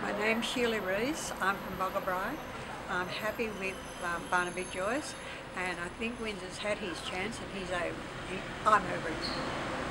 My name's Sheila Rees. I'm from Boggabri. I'm happy with Barnaby Joyce, and I think Windsor's had his chance and I'm over it.